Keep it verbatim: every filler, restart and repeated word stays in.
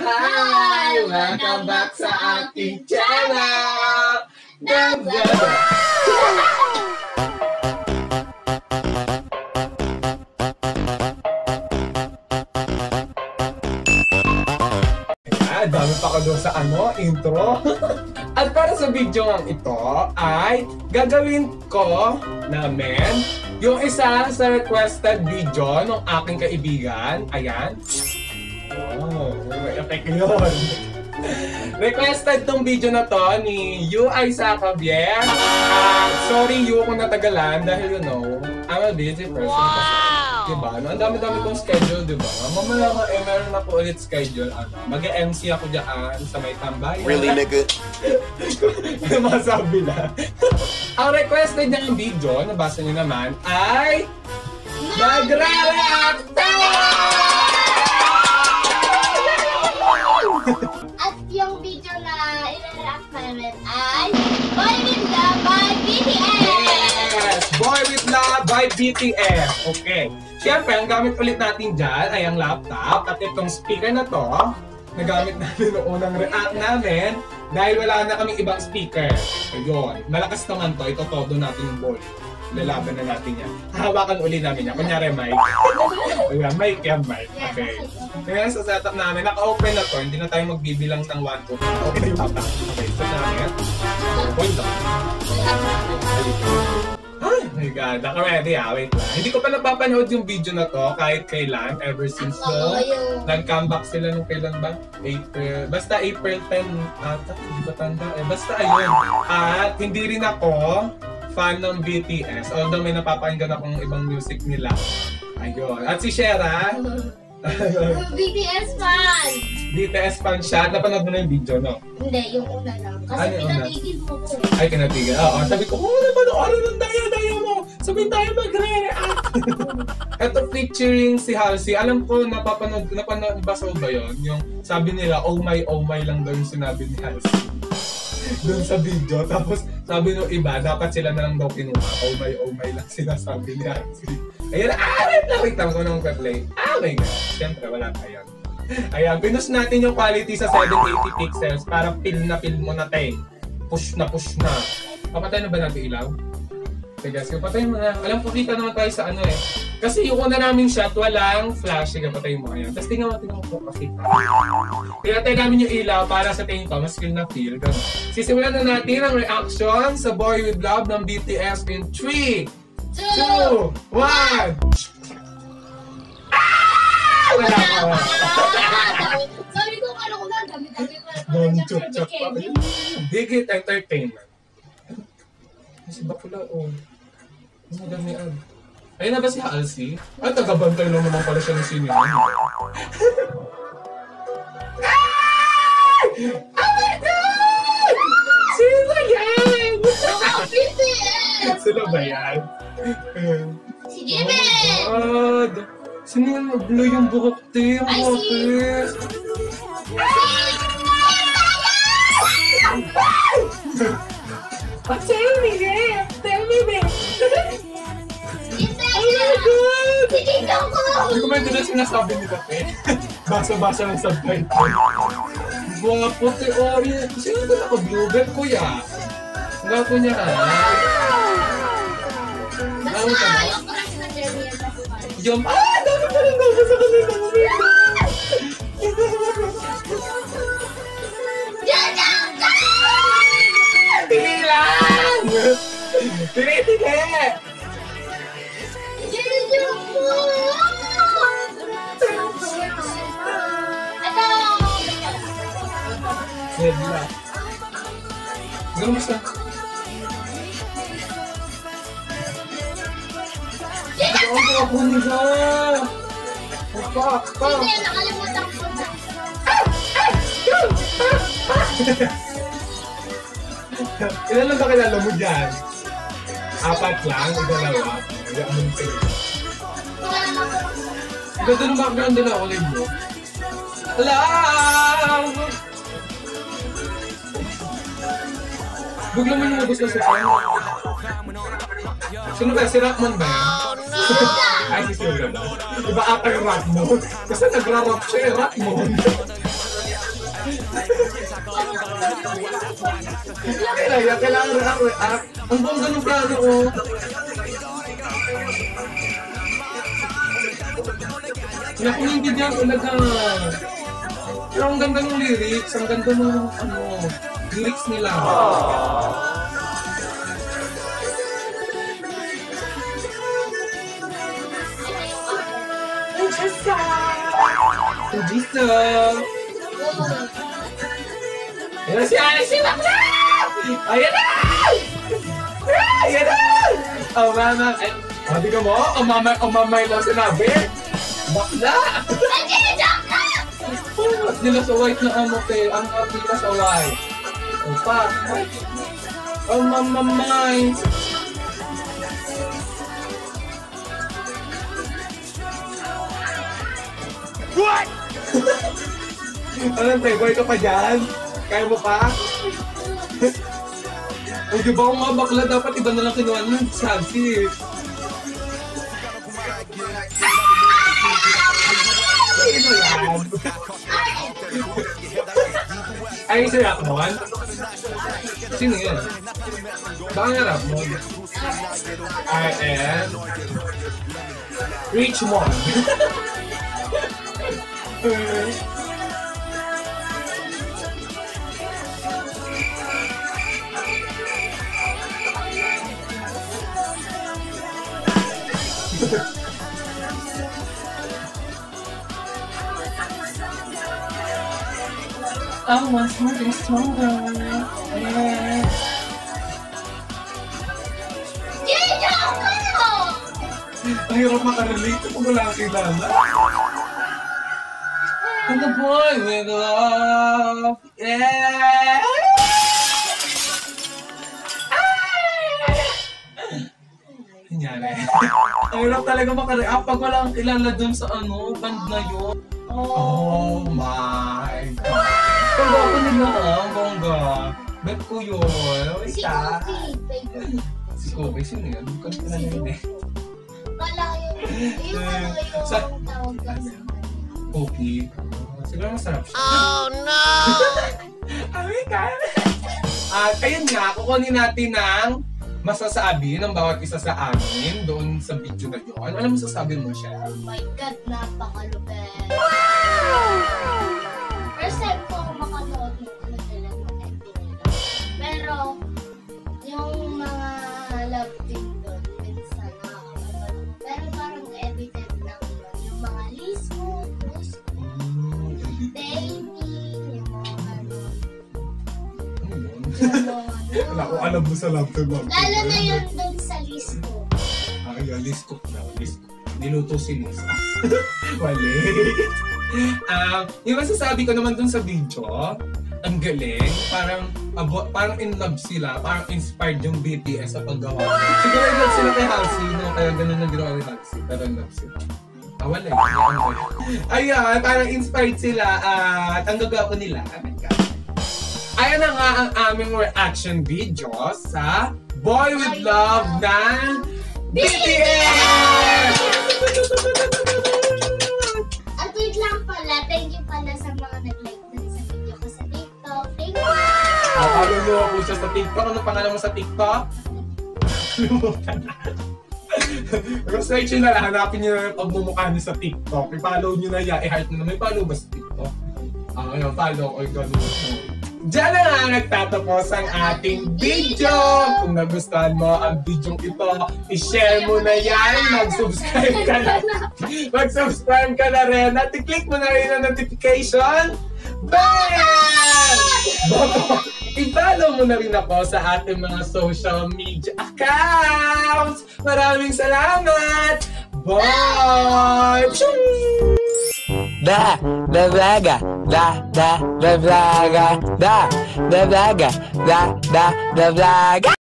Hi! Welcome back sa aking channel! DaVloGa! Ayan, dami pa ko doon sa ano, intro. At para sa video ng ito ay gagawin ko namin yung isa sa requested video ng aking kaibigan. Ayan. Oh, may effect yun. Requested tong video na to ni U I sa Javier. Uh, sorry Yu kung natagalan dahil you know, I'm a busy person. Wow! Diba? No? Ang dami-dami kong schedule, diba? Mamaya nga eh, meron ako ulit schedule. Ano? Mag-M C ako dyan sa may tambayan. Really, nigga? Masabi na. Ang requested niyang video, nabasa niyo naman, ay Magre-react! At yung video na i-react namin ay Boy with Love by B T S! Yes! Boy with Love by B T S! Okay. Siyempre, ang gamit ulit natin dyan ay ang laptop at itong speaker na to, nagamit namin noong unang react namin dahil wala na kaming ibang speaker. Ayun. Malakas naman to. Ito todo natin yung volume. Lalaban na natin yan. Hahawakan uli namin yan. Kunyari, mic. Ayan, mic yan, mic. Okay. Ngayon sa setup namin, naka-open na to. Hindi na tayo magbibilang ng one, two, three. Okay na yung laptop. Okay, set namin. Point up. Ay, my God. Naka-ready ah. Wait lang. Hindi ko pa napapanood yung video na to kahit kailan. Ever since no. Nag-comeback sila nung kailan ba? April. Basta April tenth ata. Hindi ba tanda? Eh, basta ayun. At hindi rin ako fan ng B T S, although may napapakinggan akong ibang music nila. Ayun. At si Shera, B T S fan! B T S fan siya. Napanood mo na yung video, no? Hindi, yung una lang. Kasi ano, pinatigil mo ko. Ay, kinatigil. Oo, sabi ko, oh, napanood ng daya-daya mo. Sabihin tayo magre-react. Ito featuring si Halsey. Alam ko, napapanood, napanood ba sa ba yun? Yung sabi nila, oh my, oh my lang daw yung sinabi ni Halsey doon sa video. Tapos sabi nung iba, dapat sila na lang daw kinuha. Oh my, oh my lang sinasabi niya. Ayun, ah, wait lang, wait lang ko nung play. Ah, my God. Siyempre, wala pa yan. Ayan, pinus natin yung quality sa seven eighty pixels para pil na pil mo na tayo. Push na, push na. Papatay na ba natin ilaw? Sige, sige, patay mo na. Alam ko, kita naman tayo sa ano eh. Kasi yung una naming shot, walang flash. Sige, patay mo yan. Tapos tingnan mo, tingnan mo po kasi. Pinatay namin yung ilaw para sa tingin ko, mas feel na feel. Ganun. Sisimulan na natin ang reaction sa Boy with Love ng B T S in three, two, one! Ah! Wala ka! Sabi ko, ano ko lang, dami-dami ko lang. Bonchok-chok pa. Digit Entertainment. Si Bakula, oh. Ano dami ad? Ayun na ba si Halsey? Ay, tagabantay lang naman pala siya ng sino. Ay! Oh my God! Sino yan? B T S! Sino ba yan? Si Jimmy! Oh my God! Sino yung mag-blow yung buhok, te? Ang Ay, si... Ah, tell me, eh! Tell me, eh! Oh my God! Ikaw ko! Hindi ko ba yung sinasabi nila, eh? Basa-basa ng subtitle. Mga puti, oh, yun. Sino ito naka-bluebell, kuya? Ang gapo niya, ha? Basta, yung crush na Jeremy at Pascal. Yung, ah! Dami pa rin gapo sa kanila. Tili lang! Tili-tili! Bidyo po! Ito! Nebula. Gano'n siya? Ano ako nila? Opa, opa! Hindi, nakalimutan ko na. Ilan lang ba kilala mo dyan? Apat lang? Dalawa? Ganda ng background din ako rin mo. Alam! Bugla mo yung gusto sa kanya. Sino ba? Si Rockman ba yan? Ay, si Silga ba? Diba ata yung Rockman? Kasi nagra-rock siya yung Rockman. Kaya kailangan na ako react. Ang bongga ng plano ko. Kaya kung hindi niya talaga. Pero ang ganda ng lyrics, ang ganda ng ano, lyrics nila. Ang Jisa! Ayan na si Alice! Ayan na! Ayan na! Oh, mama! Oh, di ka mo? Oh, mama, oh, mamay lang sinabi! Bakla! At nila sa white na amo te, ang at nila sa white. O pa. Oh, mamamay! What? Anong playboy ka pa dyan? Kaya mo pa? O di ba kung mga bakla dapat iba na lang kinuha ng Chelsea? Sino yan? Ay, si Rapmon? Sino yan? Baka nga Rapmon? I am Richmond. I want something stronger. Yeah. Ang hirap makarelate kung wala kang kilala. And the boy with love. Yeah. Nangyari. Ang hirap talaga makareact pag wala kang kilala dun sa ano, band na yun. Oh my God. Ang gwapo nila ah, bongga. Bet ko yun. Si Ika. Kobe. Si Kobe, sino yun? Hindi ko na yun eh. Wala yun. Yung ano yung Sa- tawag kasi. Kobe. Siguro masarap siya. Oh no! Ay, kaya. At ayun nga, kukunin natin ng masasabi ng bawat isa sa amin doon sa video na yun. Ano masasabi mo siya? Oh my God, napakalupit. First time ko ako makanood ng ano talaga ng M V nila. Pero, yung mga love team doon, minsan nakakapanood. Pero parang edited lang yun. Yung mga Lismo, Pusko, Baby, yung mga ano. Ano yun? Yung mga Wala ko alam mo sa laptop. lalo na yun doon sa Lismo. Ay, list cook na. List cook. Niluto si Lisa. Wali. Um, yung masasabi ko naman dun sa video, ang galing. Parang, abo, parang in love sila. Parang inspired yung B T S sa paggawa. Siguro in love sila kay Halsey, no? Kaya ganun na ginawa ni Halsey. Pero in love sila. Ah, wala eh. Ayan, parang inspired sila at ang gagawa nila. Oh my God. Ayan na nga ang aming reaction video sa Boy With Love ng B T S! At wait lang pala, thank you pala sa mga nag-like dun sa video ko sa TikTok. Thank you! Ah, follow mo ako siya sa TikTok. Ano pangalan mo sa TikTok? Kalimutan na. Search nyo na lang, hanapin nyo na yung pagmumukha nyo sa TikTok. I-follow nyo na yan, i-heart nyo na. May follow ba sa TikTok? Ah, ayun, follow or gano'n. Diyan na nga nagtatapos ang ating video! Kung nagustuhan mo ang video ito, i-share mo na yan, mag-subscribe ka na. Mag-subscribe ka na rin at i-click mo na rin ang notification bell! I-follow mo na rin ako sa ating mga social media accounts! Maraming salamat! Bye! Da, DaVloGa, da, da, DaVloGa, da, DaVloGa, da, da, DaVloGa.